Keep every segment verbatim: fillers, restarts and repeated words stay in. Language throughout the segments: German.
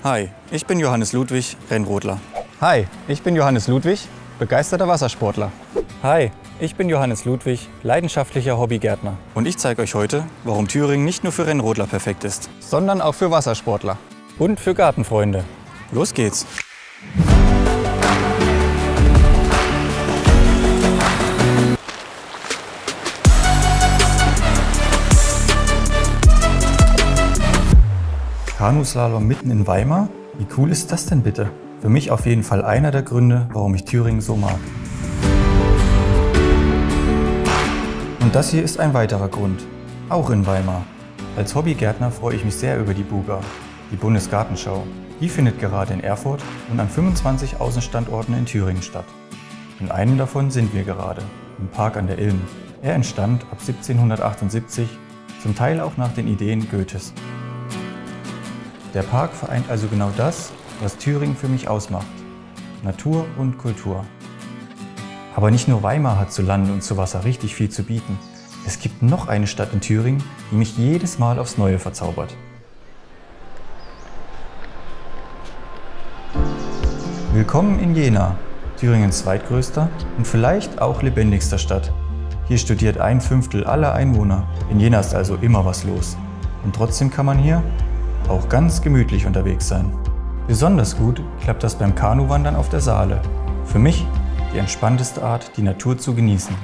Hi, ich bin Johannes Ludwig, Rennrodler. Hi, ich bin Johannes Ludwig, begeisterter Wassersportler. Hi, ich bin Johannes Ludwig, leidenschaftlicher Hobbygärtner. Und ich zeige euch heute, warum Thüringen nicht nur für Rennrodler perfekt ist, Sondern auch für Wassersportler. Und für Gartenfreunde. Los geht's! Kanuslalom mitten in Weimar? Wie cool ist das denn bitte? Für mich auf jeden Fall einer der Gründe, warum ich Thüringen so mag. Und das hier ist ein weiterer Grund, auch in Weimar. Als Hobbygärtner freue ich mich sehr über die BUGA, die Bundesgartenschau. Die findet gerade in Erfurt und an fünfundzwanzig Außenstandorten in Thüringen statt. In einem davon sind wir gerade, im Park an der Ilm. Er entstand ab siebzehnhundertachtundsiebzig, zum Teil auch nach den Ideen Goethes. Der Park vereint also genau das, was Thüringen für mich ausmacht: Natur und Kultur. Aber nicht nur Weimar hat zu Land und zu Wasser richtig viel zu bieten. Es gibt noch eine Stadt in Thüringen, die mich jedes Mal aufs Neue verzaubert. Willkommen in Jena, Thüringens zweitgrößter und vielleicht auch lebendigster Stadt. Hier studiert ein Fünftel aller Einwohner. In Jena ist also immer was los. Und trotzdem kann man hier auch ganz gemütlich unterwegs sein. Besonders gut klappt das beim Kanuwandern auf der Saale. Für mich die entspannteste Art, die Natur zu genießen.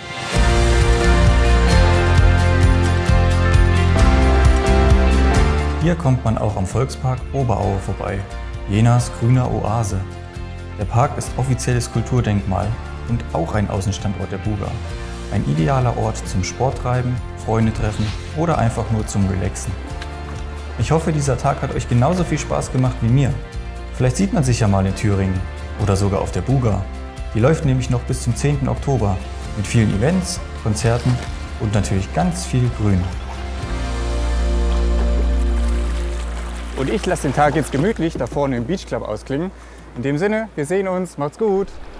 Hier kommt man auch am Volkspark Oberaue vorbei, Jenas grüner Oase. Der Park ist offizielles Kulturdenkmal und auch ein Außenstandort der BUGA. Ein idealer Ort zum Sporttreiben, Freunde treffen oder einfach nur zum Relaxen. Ich hoffe, dieser Tag hat euch genauso viel Spaß gemacht wie mir. Vielleicht sieht man sich ja mal in Thüringen oder sogar auf der BUGA. Die läuft nämlich noch bis zum zehnten Oktober mit vielen Events, Konzerten und natürlich ganz viel Grün. Und ich lasse den Tag jetzt gemütlich da vorne im Beach Club ausklingen. In dem Sinne, wir sehen uns, macht's gut!